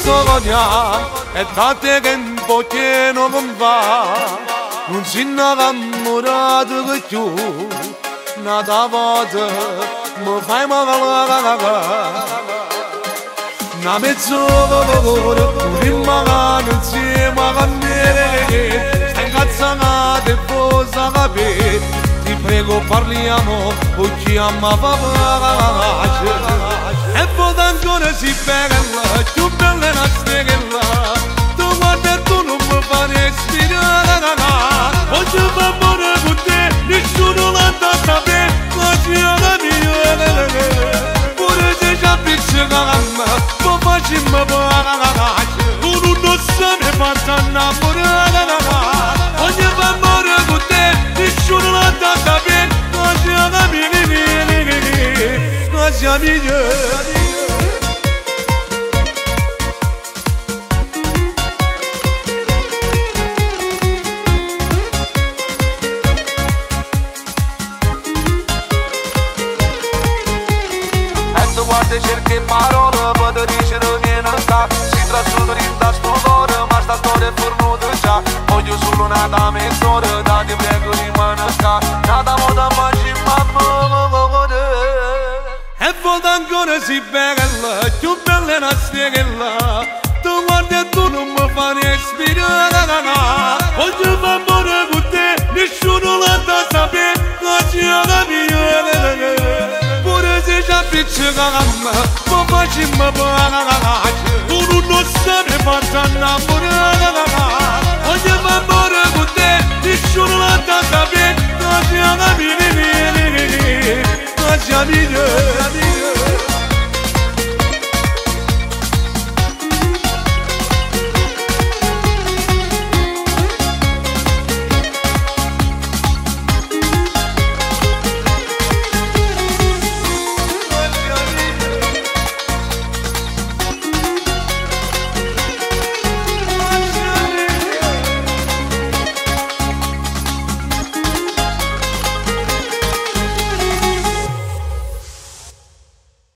sogna e tate che un pochino non va non si innamorato che tu nata volta mi fai malare una mezz'ora rimane insieme a me stai incazzata e posa capire ti prego parliamo o chiama pace e poi ancora si bella più bella è una stella tu guarda e tu non mi fai respirare oggi va amore con te nessuno l'ha da sapere la gira mia pure se ci appiccica a me poi facciamo pace tu non sai mi far innamorare oggi va amore con te nessuno l'ha da sapere la gira mia guarda cerchi parole, vado dice viene sta si trasciuta in da stupore, ma sta storia è fornuta già voglio solo una da mezz'ora, da ti prego rimane sta nata moda mangi mamma e volta ancora si bella, più bella è una stella tu guarda e tu non mi fai respirare voglio fare amore con te, nessuno l'ha da sapere la gira mia pure se ci appiccica a me poi facciamo pace